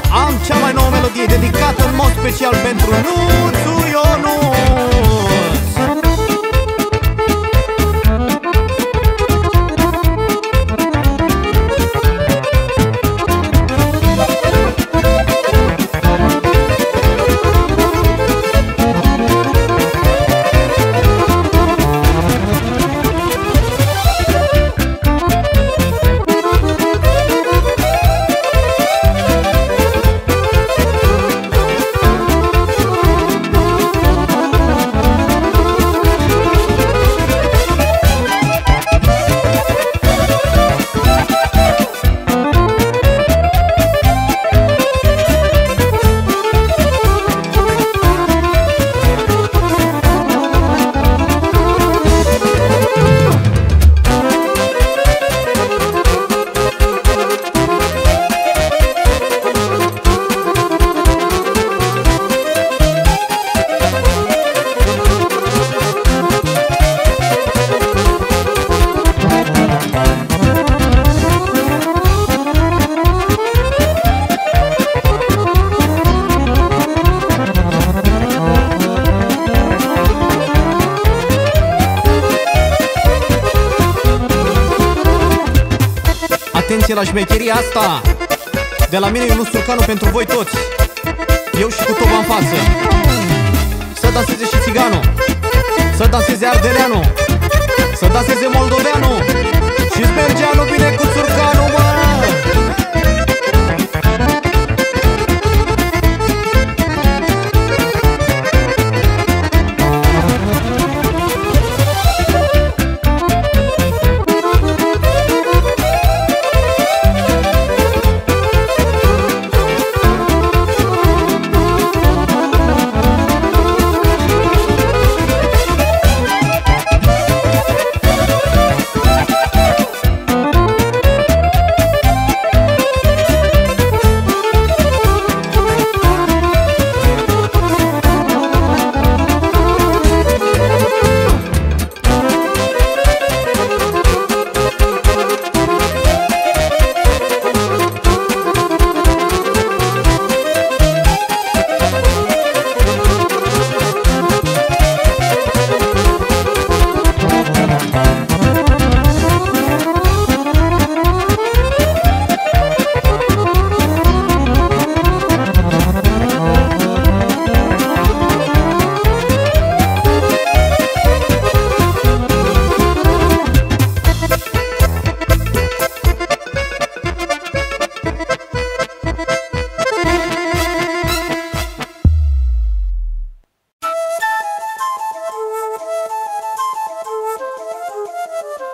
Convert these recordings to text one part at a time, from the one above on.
am cea mai nouă melodie dedicată în mod special pentru Nuțu Ionuț. Atenție la șmecheria asta. De la mine Ionuț Țurcanu pentru voi toți. Eu și cu toba în față. Să danseze și țiganul, să danseze ardeleanul, să danseze moldoveanul, și-ți mergea nu bine cu Țurcanu, mă!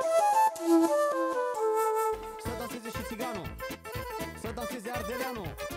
Să danseze și țiganul, să danseze ardeleanul,